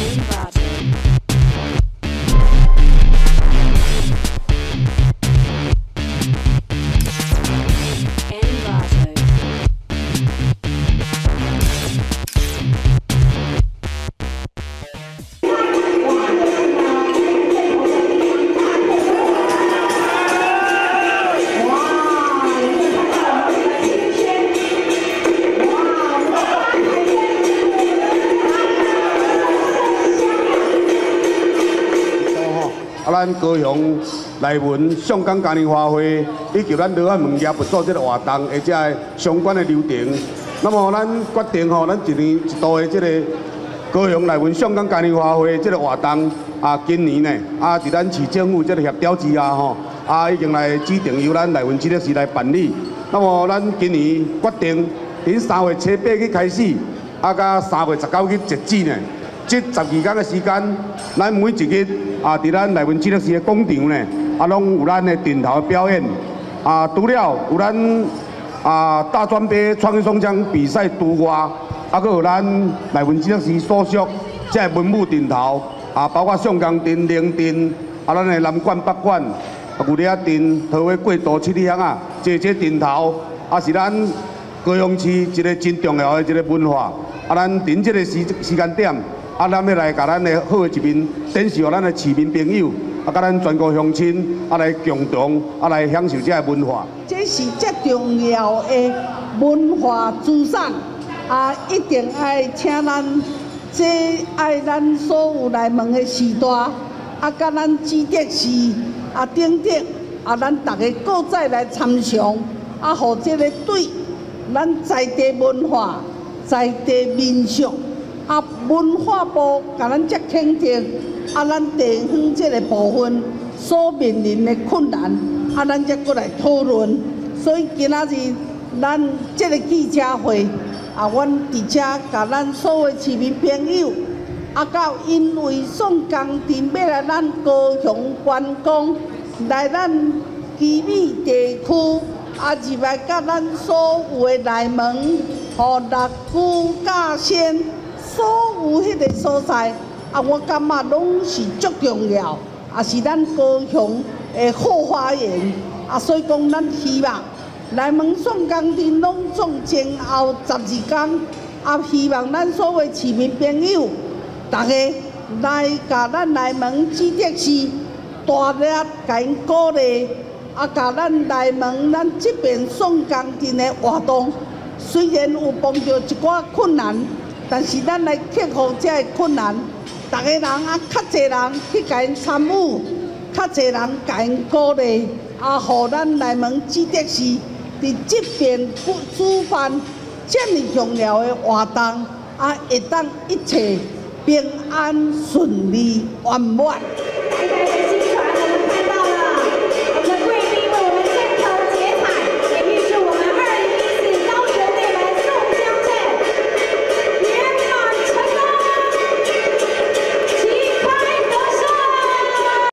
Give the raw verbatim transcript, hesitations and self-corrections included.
啊，咱高雄内文上港嘉年华会以及咱罗汉门业不做这个活动，而且相关的流程。那么咱决定吼，咱一年一度的这个高雄内文上港嘉年华会这个活动啊，今年呢啊，伫咱市政府这个协调之下吼，啊已经来指定由咱内文这个市来办理。那么咱今年决定伫三月初八去开始，啊，到三月十九日截止呢。 这十二天的时间，咱每一日啊，伫咱内文智乐市的广场呢，啊，拢有咱的顶头表演。啊，除了有咱啊大专杯创意双枪比赛除外，啊，佮有咱内文智乐市所属这文武顶头啊，包括上港镇、灵镇，啊，咱的南管、北管、啊牛仔镇、桃园过渡七里乡啊，这这顶头啊，是咱高雄市一个真重要的一个文化。啊，咱伫这个时时间点。 啊，咱要来甲咱的好的一面展示予咱的市民朋友，啊，甲咱全国乡亲啊来共同啊来享受这个文化。 这是最重要的文化资产，啊，一定爱请咱这爱咱所有来门的时代，啊，甲咱基德市啊等等，啊，咱大家各再来参详，啊，互这个对咱在地文化、在地民俗。 啊，文化部甲咱遮肯定，啊，咱地方这个部分所面临的困难，啊，咱则过来讨论。所以今仔日咱这个记者会，啊，阮伫遮甲咱所有市民朋友，啊，到因为宋江镇要来咱高雄观光，来咱基美地区，啊，入来甲咱所有的内门，互六区甲先。 所有迄个所在，啊，我感觉拢是足重要，也是咱高雄的后花园。啊，所以讲，咱希望内门宋江镇隆重前后十二天，啊，希望咱所有市民朋友，大家来甲咱内门基德市大力甲因鼓励，啊，甲咱内门咱这边宋江镇的活动，虽然有碰到一寡困难。 但是咱来克服这个困难，大家人啊，较侪人去甲因参与，较侪人甲因鼓励，啊，互咱内门基德市伫这边举办这么重要的活动，啊，会当一切平安顺利圆满。